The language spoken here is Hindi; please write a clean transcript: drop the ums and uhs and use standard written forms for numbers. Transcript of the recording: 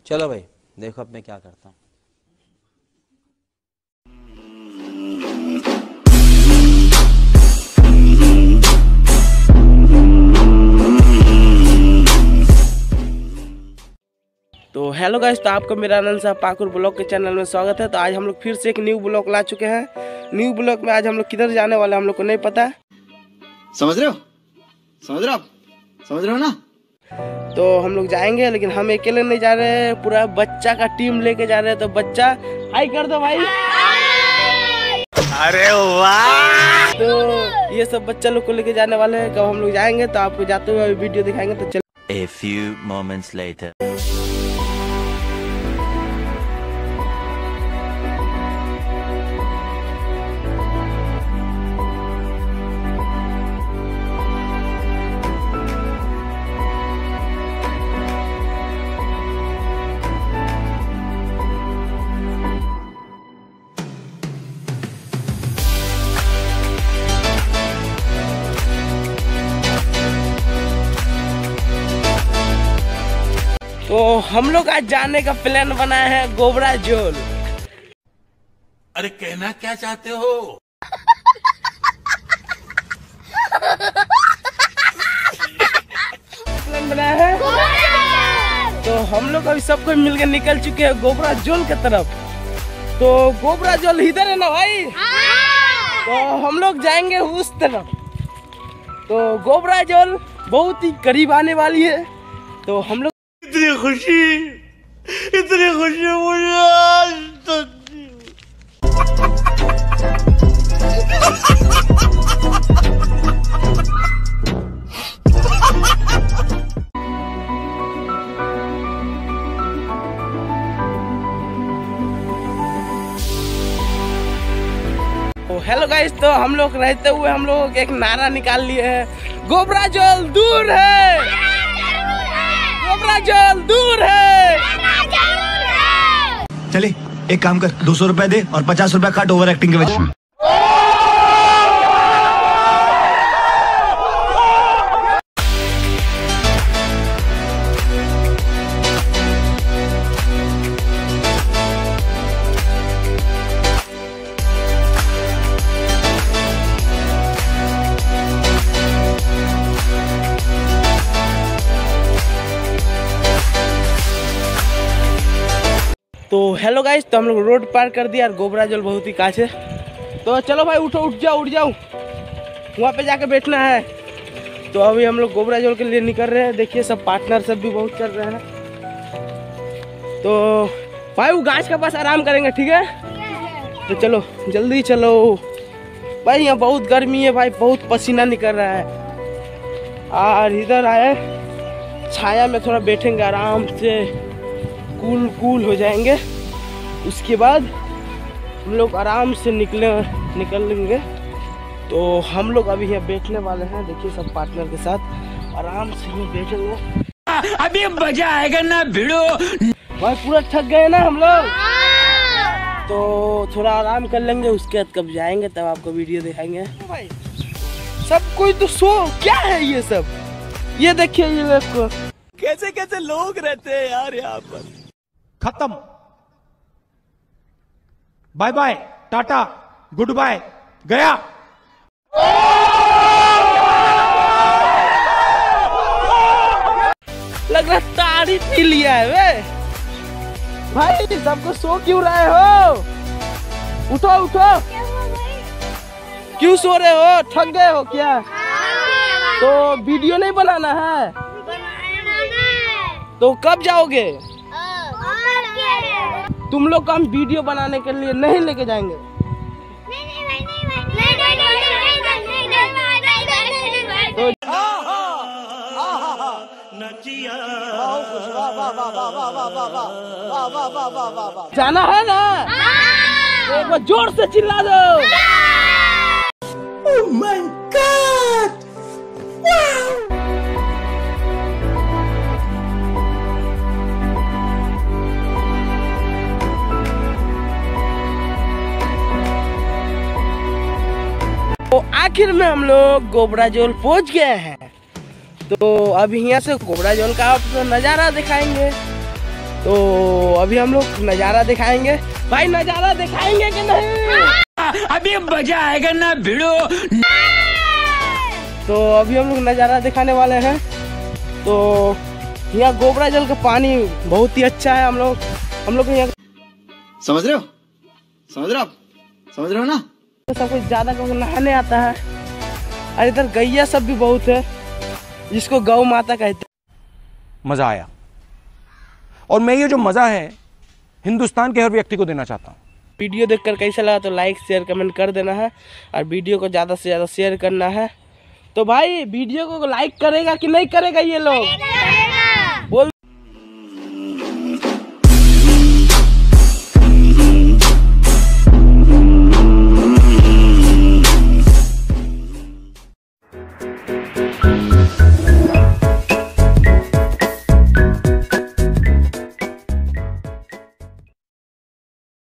चलो भाई देखो अब मैं क्या करता हूँ। तो हेलो गाइस, तो आपको मेरा आनंद साहब पाकुर ब्लॉग के चैनल में स्वागत है। तो आज हम लोग फिर से एक न्यू ब्लॉग ला चुके हैं। न्यू ब्लॉग में आज हम लोग किधर जाने वाले हैं हम लोग को नहीं पता। समझ रहे हो ना। तो हम लोग जाएंगे, लेकिन हम अकेले नहीं जा रहे हैं, पूरा बच्चा का टीम लेके जा रहे हैं। तो बच्चा हाय कर दो भाई। अरे वाह। तो ये सब बच्चा लोग को लेके जाने वाले हैं। कब हम लोग जाएंगे तो आपको जाते हुए वीडियो दिखाएंगे। तो चल A few moments later. तो हम लोग आज जाने का प्लान बनाया है गोबरा जोल। अरे कहना क्या चाहते हो? प्लान बनाया है तो हम लोग अभी सबको मिलकर निकल चुके हैं गोबरा जोल की तरफ। तो गोबरा जोल इधर है ना भाई। तो हम लोग जाएंगे उस तरफ। तो गोबरा जोल बहुत ही करीब आने वाली है। तो हम लोग इतनी खुशी मुझे आज तक। तो हेलो गाइस, तो हम लोग रहते हुए हम लोग एक नारा निकाल लिए हैं, गोबरा जोल दूर है, गोबरा जोल दूर है। चले एक काम कर, 200 रुपए दे और 50 रुपए काट ओवर एक्टिंग के वजह से। तो हेलो गाइस, तो हम लोग रोड पार कर दिया और गोबरा जोल बहुत ही काछ है। तो चलो भाई उठ जाओ वहाँ पे जाके बैठना है। तो अभी हम लोग गोबरा जोल के लिए निकल रहे हैं। देखिए सब पार्टनर सब भी बहुत चल रहे हैं। तो भाई वो गाछ के पास आराम करेंगे, ठीक है? तो चलो जल्दी चलो भाई, यहाँ बहुत गर्मी है भाई, बहुत पसीना निकल रहा है। और इधर आए छाया में थोड़ा बैठेंगे आराम से, कूल हो जाएंगे। उसके बाद हम लोग आराम से निकलेंगे। तो हम लोग अभी यहाँ बैठने वाले हैं। देखिए सब पार्टनर के साथ आराम से ही बैठेंगे। अभी मजा आएगा ना भिड़ो। भाई पूरा थक गए ना हम लोग, तो थोड़ा आराम कर लेंगे। उसके बाद कब जाएंगे तब आपको वीडियो दिखाएंगे। भाई सब कोई तो सो क्या है ये सब, ये देखिए ये लोग कैसे लोग रहते हैं यार यहाँ पर। खत्म, bye bye, tata, good bye, गया। लग रहा तारी पी लिया है वे भाई। सबको सो क्यों रहे हो? उठो क्यों सो रहे हो? थक गए हो क्या? तो वीडियो नहीं बनाना है तो कब जाओगे? तुम लोग को हम वीडियो बनाने के लिए नहीं लेके जाएंगे। तो जाना है ना? एक बार जोर से चिल्ला दो। Oh my God! Wow! तो आखिर में हम लोग गोबरा जोल पहुंच गए हैं। तो अब यहाँ से गोबरा जोल का आपको नज़ारा दिखाएंगे। तो अभी हम लोग नज़ारा दिखाएंगे भाई, नज़ारा दिखाएंगे कि नहीं? अभी मजा आएगा ना भिड़ो। तो अभी हम लोग नज़ारा दिखाने वाले हैं। तो यहाँ गोबरा जल का पानी बहुत ही अच्छा है। हम लोग यहाँ समझ रहे हो? समझ रहे हो? समझ रहे हो ना? सब कुछ ज़्यादा करके नहाने आता है। और इधर गैया सब भी बहुत है, जिसको गौ माता कहते हैं। मजा आया, और मैं ये जो मजा है हिंदुस्तान के हर व्यक्ति को देना चाहता हूँ। वीडियो देखकर कैसा लगा तो लाइक शेयर कमेंट कर देना है, और वीडियो को ज़्यादा से ज़्यादा शेयर करना है। तो भाई वीडियो को लाइक करेगा कि नहीं करेगा ये लोग?